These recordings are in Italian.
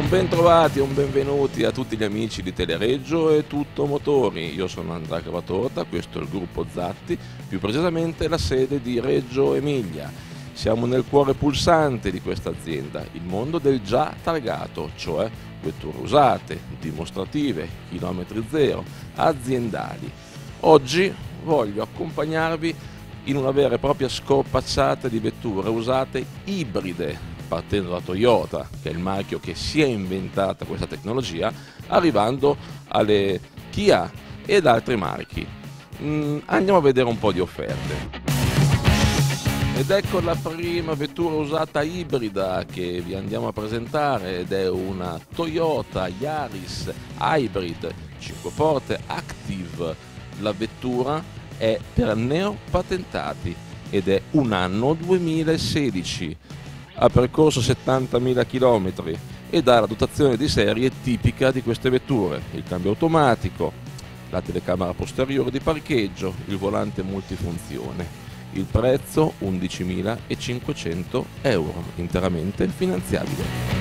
Un ben trovati e un benvenuti a tutti gli amici di Telereggio e Tutto Motori. Io sono Andrea Cavatorta, questo è il gruppo Zatti, più precisamente la sede di Reggio Emilia. Siamo nel cuore pulsante di questa azienda, il mondo del già targato, cioè vetture usate, dimostrative, chilometri zero, aziendali. Oggi voglio accompagnarvi in una vera e propria scorpacciata di vetture usate ibride, partendo da Toyota, che è il marchio che si è inventata questa tecnologia, arrivando alle Kia ed altri marchi. Andiamo a vedere un po' di offerte. Ed ecco la prima vettura usata ibrida che vi andiamo a presentare, ed è una Toyota Yaris Hybrid 5 porte Active. La vettura è per neopatentati ed è un anno 2016. Ha percorso 70.000 km ed ha la dotazione di serie tipica di queste vetture: il cambio automatico, la telecamera posteriore di parcheggio, il volante multifunzione. Il prezzo 11.500 euro, interamente finanziabile.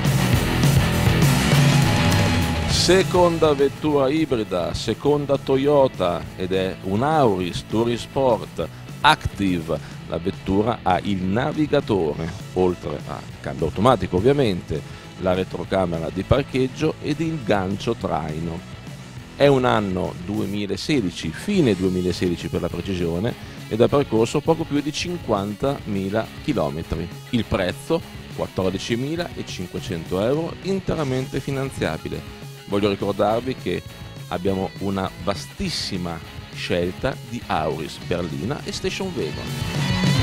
Seconda vettura ibrida, seconda Toyota, ed è un Auris Tourisport Active. La vettura ha il navigatore, oltre al cambio automatico ovviamente, la retrocamera di parcheggio ed il gancio traino. È un anno 2016, fine 2016 per la precisione, ed ha percorso poco più di 50.000 km. Il prezzo 14.500 euro, interamente finanziabile. Voglio ricordarvi che abbiamo una vastissima scelta di Auris, berlina e station wagon.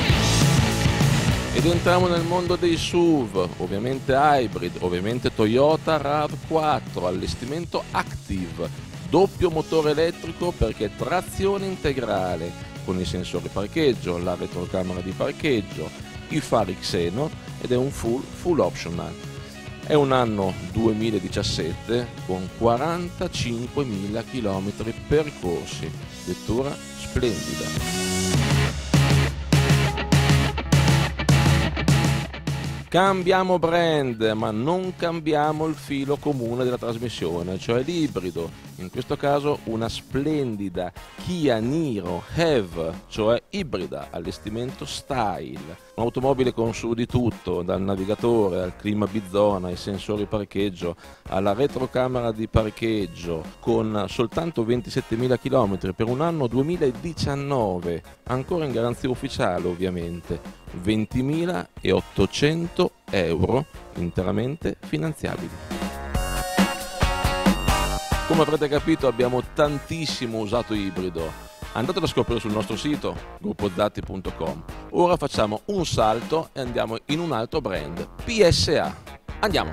Ed entriamo nel mondo dei SUV, ovviamente hybrid, ovviamente Toyota RAV4, allestimento Active, doppio motore elettrico perché trazione integrale, con i sensori parcheggio, la retrocamera di parcheggio, i fari xeno ed è un full optional. È un anno 2017 con 45.000 km percorsi, vettura splendida. Cambiamo brand, ma non cambiamo il filo comune della trasmissione, cioè l'ibrido. In questo caso una splendida Kia Niro HEV, cioè ibrida, allestimento style. Un'automobile con su di tutto, dal navigatore al clima bizona, ai sensori parcheggio, alla retrocamera di parcheggio, con soltanto 27.000 km per un anno 2019, ancora in garanzia ufficiale ovviamente. 20.800 euro, interamente finanziabili. Come avrete capito, abbiamo tantissimo usato ibrido. Andatelo a scoprire sul nostro sito gruppozatti.com. Ora facciamo un salto e andiamo in un altro brand, PSA. Andiamo!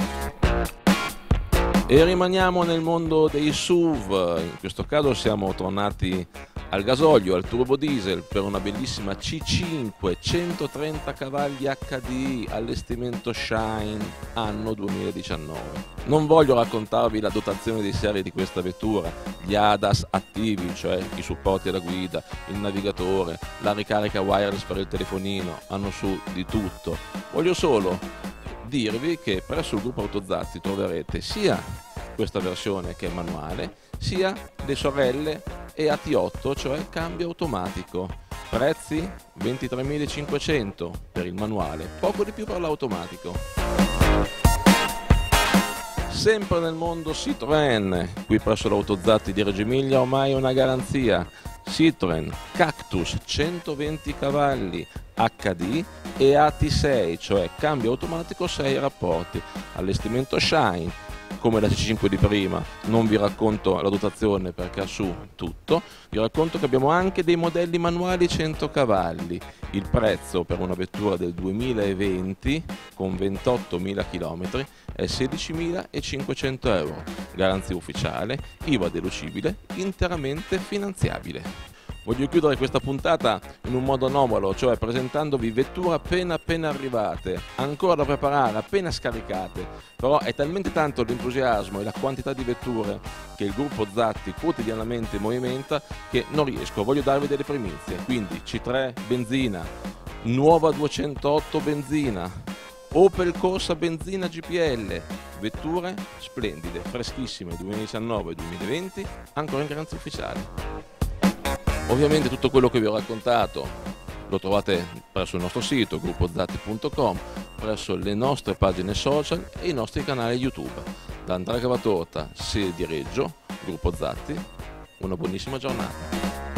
E rimaniamo nel mondo dei SUV. In questo caso siamo tornati al gasolio, al turbo diesel, per una bellissima C5 130 cavalli HDI, allestimento Shine, anno 2019. Non voglio raccontarvi la dotazione di serie di questa vettura, gli ADAS attivi, cioè i supporti alla guida, il navigatore, la ricarica wireless per il telefonino, hanno su di tutto. Voglio solo dirvi che presso il gruppo Autozatti troverete sia questa versione che è manuale, sia le sorelle EAT8, cioè cambio automatico. Prezzi 23.500 per il manuale, poco di più per l'automatico. Sempre nel mondo Citroën, qui presso l'Autozatti di Reggio Emilia ormai è una garanzia. Citroën Cactus 120 cavalli HD e AT6, cioè cambio automatico 6 rapporti, allestimento Shine. Come la C5 di prima, non vi racconto la dotazione perché ha su tutto, vi racconto che abbiamo anche dei modelli manuali 100 cavalli. Il prezzo per una vettura del 2020 con 28.000 km è 16.500 euro, garanzia ufficiale, IVA deducibile, interamente finanziabile. Voglio chiudere questa puntata in un modo anomalo, cioè presentandovi vetture appena arrivate, ancora da preparare, appena scaricate, però è talmente tanto l'entusiasmo e la quantità di vetture che il gruppo Zatti quotidianamente movimenta che non riesco, voglio darvi delle primizie. Quindi C3 benzina, nuova 208 benzina, Opel Corsa benzina GPL, vetture splendide, freschissime 2019-2020, ancora in garanzia ufficiale. Ovviamente tutto quello che vi ho raccontato lo trovate presso il nostro sito gruppozatti.com, presso le nostre pagine social e i nostri canali YouTube. Da Andrea Cavatorta, sede di Reggio, Gruppo Zatti, una buonissima giornata.